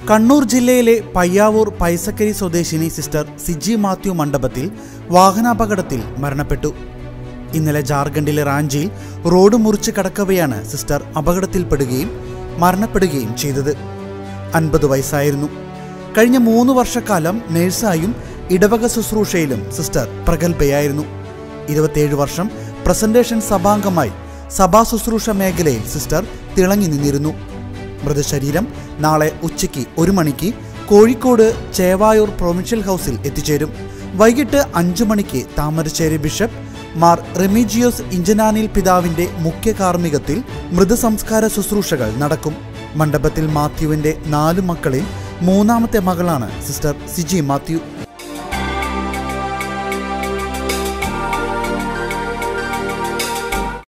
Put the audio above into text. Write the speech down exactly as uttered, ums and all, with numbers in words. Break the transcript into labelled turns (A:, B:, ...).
A: കണ്ണൂർ ജില്ലയിലെ പയ്യാവൂർ പൈസക്കരി സ്വദേശിനി സിസ്റ്റർ സിജി മാത്യു മണ്ഡപത്തിൽ വാഹനാപകടത്തിൽ മരണപ്പെട്ടു. ഇന്നലെ ജാർഖണ്ഡിലെ റാഞ്ചിയിൽ റോഡ് മുറിച്ച് കടക്കവെയാണ് സിസ്റ്റർ അപകടത്തിൽപ്പെടുകയും മരണപ്പെടുകയും ചെയ്തത്. അൻപത് വയസ്സായിരുന്നു. കഴിഞ്ഞ മൂന്ന് വർഷക്കാലം നഴ്സായും ഇടവക ശുശ്രൂഷയിലും സിസ്റ്റർ പ്രഗത്ഭയായിരുന്നു. ഇരുപത്തിയേഴ് വർഷം പ്രസന്റേഷൻ സഭാംഗമായി സഭാ ശുശ്രൂഷ മേഖലയിൽ സിസ്റ്റർ തിളങ്ങി നിന്നിരുന്നു. മൃതശരീരം നാളെ ഉച്ചയ്ക്ക് ഒരു മണിക്ക് കോഴിക്കോട് ചേവായൂർ പ്രൊവിൻഷ്യൽ ഹൗസിൽ എത്തിച്ചേരും. വൈകിട്ട് അഞ്ചു മണിക്ക് താമരശ്ശേരി ബിഷപ്പ് മാർ റെമീജിയോസ് ഇഞ്ചനാനിൽ പിതാവിന്റെ മുഖ്യ കാർമ്മികത്തിൽ മൃതസംസ്കാര ശുശ്രൂഷകൾ നടക്കും. മണ്ഡപത്തിൽ മാത്യുവിന്റെ നാലു മക്കളിൽ മൂന്നാമത്തെ മകളാണ് സിസ്റ്റർ സിജി മാത്യു.